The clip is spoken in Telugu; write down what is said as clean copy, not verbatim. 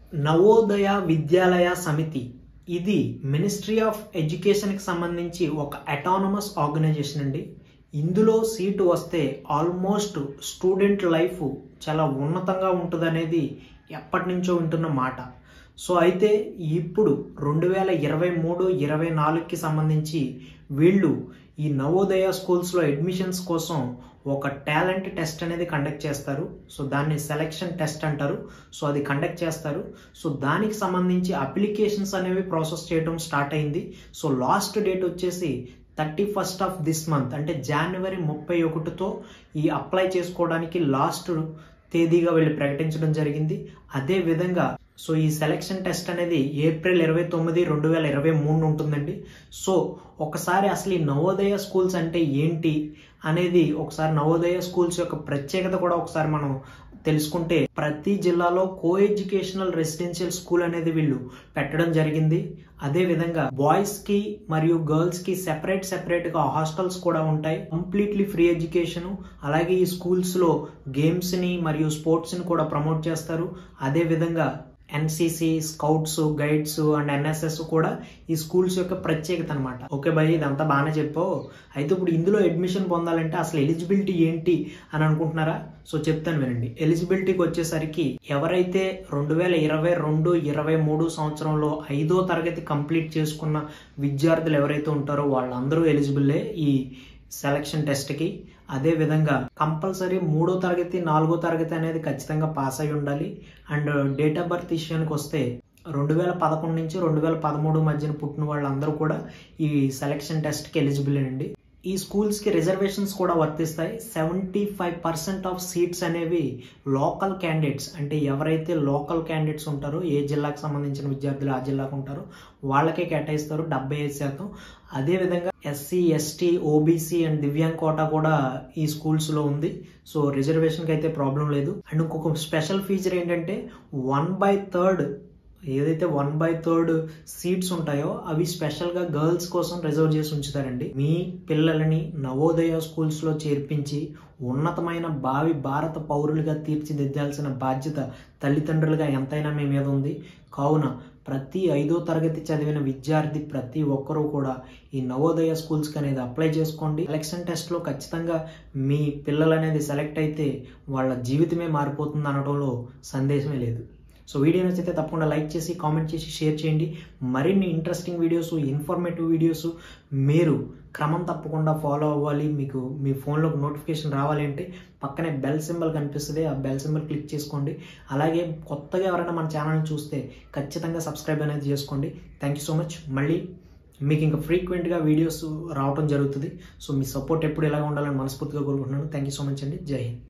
నవోదయ విద్యాలయ సమితి ఇది మినిస్ట్రీ ఆఫ్ ఎడ్యుకేషన్ కి సంబంధించి ఒక అటానమస్ ఆర్గనైజేషన్ అండి. ఇందులో సీటు వస్తే ఆల్మోస్ట్ స్టూడెంట్ లైఫ్ చాలా ఉన్నతంగా ఉంటుందనేది ఎప్పటి నుంచో వింటున్న మాట. సో అయితే ఇప్పుడు 2023-24కి సంబంధించి వీళ్ళు ఈ నవోదయ స్కూల్స్లో అడ్మిషన్స్ కోసం ఒక టాలెంట్ టెస్ట్ అనేది కండక్ట్ చేస్తారు. సో దాన్ని సెలక్షన్ టెస్ట్ అంటారు. సో అది కండక్ట్ చేస్తారు. సో దానికి సంబంధించి అప్లికేషన్స్ అనేవి ప్రాసెస్ చేయడం స్టార్ట్ అయింది. సో లాస్ట్ డేట్ వచ్చేసి 31st ఆఫ్ దిస్ మంత్, అంటే జనవరి 31తో ఈ అప్లై చేసుకోవడానికి లాస్ట్ తేదీగా వీళ్ళు ప్రకటించడం జరిగింది. అదే విధంగా సో ఈ సెలక్షన్ టెస్ట్ అనేది ఏప్రిల్ 29, 2023 ఉంటుందండి. సో ఒకసారి అసలు ఈ నవోదయ స్కూల్స్ అంటే ఏంటి అనేది, ఒకసారి నవోదయ స్కూల్స్ యొక్క ప్రత్యేకత కూడా ఒకసారి మనం తెలుసుకుంటే, ప్రతి జిల్లాలో కో ఎడ్యుకేషనల్ రెసిడెన్షియల్ స్కూల్ అనేది వీళ్ళు పెట్టడం జరిగింది. అదే విధంగా బాయ్స్ కి మరియు గర్ల్స్ కి సెపరేట్ గా హాస్టల్స్ కూడా ఉంటాయి. Completely free education. అలాగే ఈ స్కూల్స్ లో గేమ్స్ ని మరియు స్పోర్ట్స్ ని కూడా ప్రమోట్ చేస్తారు. అదే విధంగా NCC, scouts, guides and NSS కూడా ఈ స్కూల్స్ యొక్క ప్రత్యేకత అనమాట. ఓకే భయ్, ఇదంతా బాగానే చెప్పావు. అయితే ఇప్పుడు ఇందులో అడ్మిషన్ పొందాలంటే అసలు ఎలిజిబిలిటీ ఏంటి అని అనుకుంటున్నారా? సో చెప్తాను వినండి. ఎలిజిబిలిటీకి వచ్చేసరికి ఎవరైతే 2022-23 సంవత్సరంలో 5వ తరగతి కంప్లీట్ చేసుకున్న విద్యార్థులు ఎవరైతే ఉంటారో వాళ్ళందరూ ఎలిజిబుల్లే ఈ సెలక్షన్ టెస్ట్ కి. అదే విధంగా కంపల్సరీ 3వ తరగతి 4వ తరగతి అనేది ఖచ్చితంగా పాస్ అయి ఉండాలి. అండ్ డేట్ ఆఫ్ బర్త్ విషయానికి వస్తే 2011 నుంచి 2013 మధ్యన పుట్టిన వాళ్ళందరూ కూడా ఈ సెలక్షన్ టెస్ట్ కి ఎలిజిబుల్ అండి. ఈ స్కూల్స్ కి రిజర్వేషన్స్ కూడా వర్తిస్తాయి. 75% ఆఫ్ సీట్స్ అనేవి లోకల్ క్యాండిడేట్స్, అంటే ఎవరైతే లోకల్ క్యాండిడేట్స్ ఉంటారో, ఏ జిల్లాకు సంబంధించిన విద్యార్థులు ఆ జిల్లాకు ఉంటారో వాళ్ళకే కేటాయిస్తారు 75%. అదే విధంగా ఎస్సీ, ఎస్టీ, ఓబీసీ అండ్ దివ్యాంగ్ కోటా కూడా ఈ స్కూల్స్ లో ఉంది. సో రిజర్వేషన్ కి అయితే ప్రాబ్లం లేదు. అండ్ ఇంకొక స్పెషల్ ఫీచర్ ఏంటంటే 1/3 ఏదైతే 1/3 సీట్స్ ఉంటాయో అవి స్పెషల్ గా గర్ల్స్ కోసం రిజర్వ్ చేసి ఉంచుతారండి. మీ పిల్లలని నవోదయ స్కూల్స్ లో చేర్పించి ఉన్నతమైన భావి భారత పౌరులుగా తీర్చిదిద్దాల్సిన బాధ్యత తల్లిదండ్రులుగా ఎంతైనా మీ మీద ఉంది. కావున ప్రతి 5వ తరగతి చదివిన విద్యార్థి ప్రతి ఒక్కరూ కూడా ఈ నవోదయ స్కూల్స్కి అనేది అప్లై చేసుకోండి. సెలక్షన్ టెస్ట్లో ఖచ్చితంగా మీ పిల్లలు అనేది సెలెక్ట్ అయితే వాళ్ళ జీవితమే మారిపోతుంది అనడంలో సందేశమే లేదు. సో వీడియో నచ్చితే తప్పకుండా లైక్ చేసి, కామెంట్ చేసి, షేర్ చేయండి. మరిన్ని ఇంట్రెస్టింగ్ వీడియోస్, ఇన్ఫర్మేటివ్ వీడియోస్ మీరు క్రమం తప్పకుండా ఫాలో అవ్వాలి. మీకు మీ ఫోన్లోకి నోటిఫికేషన్ రావాలి అంటే పక్కనే బెల్ సింబల్ కనిపిస్తుంది. ఆ బెల్ సింబల్ క్లిక్ చేసుకోండి. అలాగే కొత్తగా ఎవరైనా మన ఛానల్ని చూస్తే ఖచ్చితంగా సబ్స్క్రైబ్ అనేది చేసుకోండి. Thank you so much. మళ్ళీ మీకు ఇంకా ఫ్రీక్వెంట్గా వీడియోస్ రావడం జరుగుతుంది. సో మీ సపోర్ట్ ఎప్పుడు ఇలాగ ఉండాలని మనస్ఫూర్తిగా కోరుకుంటున్నాను. థ్యాంక్ యూ సో మచ్ అండి. జై హింద్.